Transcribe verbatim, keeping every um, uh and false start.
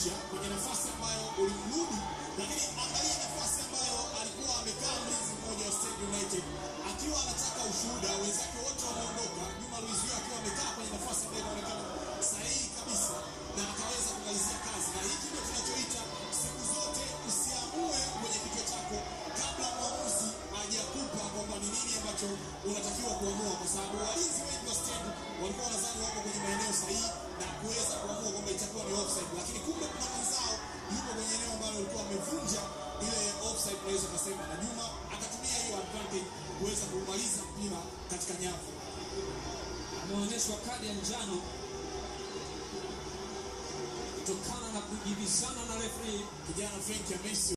kukurudisha kwenye nafasi ambayo ulimrudi, lakini angalia nafasi ambayo alikuwa amekaa mlinzi mmoja wa Stand United akiwa anataka ushuhuda, wenzake wote wameondoka, Juma Luiz akiwa amekaa kwenye nafasi ambayo inaonekana sahihi kabisa na akaweza kumalizia kazi. Na hiki ndio tunachoita siku zote usiamue kwenye kichwa chako kabla mwamuzi hajakupa kwamba ni nini ambacho unatakiwa kuamua, kwa sababu walinzi wengi wa Stand walikuwa wanadhani wako kwenye maeneo sahihi na kuweza kuamua kwamba itakuwa ni offside, lakini kumbe kuna mwenzao yuko kwenye eneo ambalo alikuwa amevunja ile offside, tunaweza kusema, na Juma akatumia hiyo advantage kuweza kumaliza mpira katika nyavu. Ameonyeshwa kadi ya njano kutokana na kujibizana na referee kijana Frank Messi.